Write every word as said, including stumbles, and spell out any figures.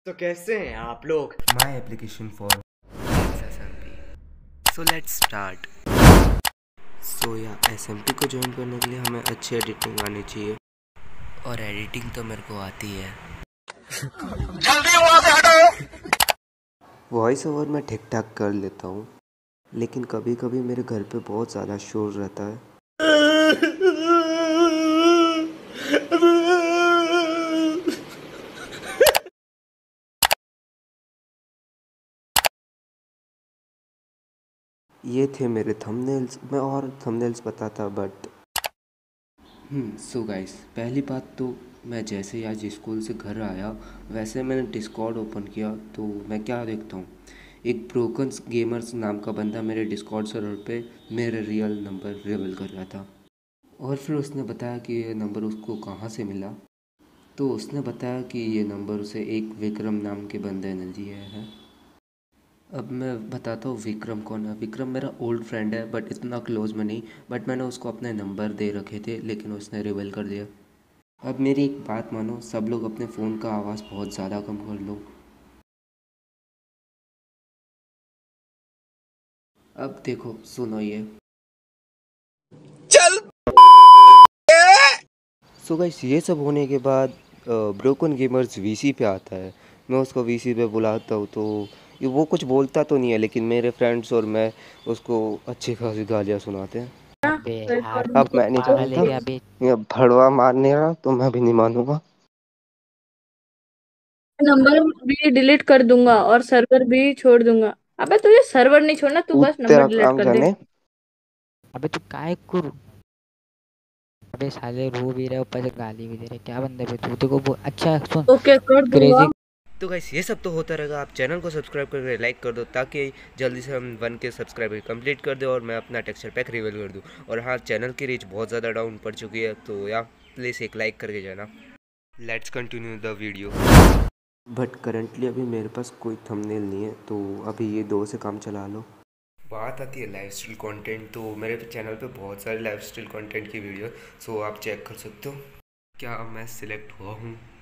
तो कैसे हैं आप लोग? My application for S M P. So let's start. So या एस एम पी को ज्वाइन करने के लिए हमें अच्छी एडिटिंग आनी चाहिए। और एडिटिंग तो मेरे को आती है। वॉइस ओवर मैं ठीक ठाक कर लेता हूँ, लेकिन कभी कभी मेरे घर पे बहुत ज़्यादा शोर रहता है। ये थे मेरे थंबनेल्स। मैं और थंबनेल्स बताता बट हम्म सो गाइस, पहली बात तो मैं जैसे ही आज स्कूल से घर आया वैसे मैंने डिस्कॉर्ड ओपन किया तो मैं क्या देखता हूँ, एक ब्रोकन गेमर्स नाम का बंदा मेरे डिस्कॉर्ड सर्वर पे मेरे रियल नंबर रिवील कर रहा था। और फिर उसने बताया कि ये नंबर उसको कहाँ से मिला। तो उसने बताया कि ये नंबर उसे एक विक्रम नाम के बंदे ने दिया है। अब मैं बताता हूँ विक्रम कौन है। विक्रम मेरा ओल्ड फ्रेंड है बट इतना क्लोज में नहीं, बट मैंने उसको अपने नंबर दे रखे थे लेकिन उसने रिवील कर दिया। अब मेरी एक बात मानो, सब लोग अपने फ़ोन का आवाज़ बहुत ज़्यादा कम कर लो। अब देखो सुनो ये चल। सो गाइस, ये सब होने के बाद ब्रोकन गेमर्स वीसी पे आता है। मैं उसको वीसी पे बुलाता हूँ तो ये वो कुछ बोलता तो नहीं है, लेकिन मेरे फ्रेंड्स और मैं उसको अच्छी खासी गालियाँ सुनाते हैं। अबे यार अब मैं नहीं पागल है जानता, क्या बे? ये भड़वा मारने रहा तो मैं भी नहीं मानूंगा। नंबर भी डिलीट कर दूंगा और सर्वर भी छोड़ दूंगा। अबे तुझे सर्वर नहीं छोड़ना, तू तू बस नंबर तेरा डिलीट काम कर दे। जाने। अबे तू काय कर? अबे साले रो भी रहे ऊपर से गाली भी दे रहे, क्या बंदे पे तू? देखो वो अच्छा सुन, ओके कर दूंगा। क्रेजी। तो गाइस ये सब तो होता रहेगा। आप चैनल को सब्सक्राइब करके लाइक कर दो ताकि जल्दी से हम वन के सब्सक्राइबर कंप्लीट कर दे और मैं अपना टेक्सचर पैक रिवील कर दूं। और हाँ, चैनल की रीच बहुत ज़्यादा डाउन पड़ चुकी है, तो या प्लीज़ एक लाइक करके जाना। Let's continue the video. But currently अभी मेरे पास कोई थंबनेल नहीं है, तो अभी ये दो से काम चला लो। बात आती है लाइफ स्टाइल कंटेंट, तो मेरे चैनल पे बहुत सारे लाइफ स्टाइल कंटेंट की वीडियो, सो आप चेक कर सकते हो। क्या मैं सिलेक्ट हुआ हूँ?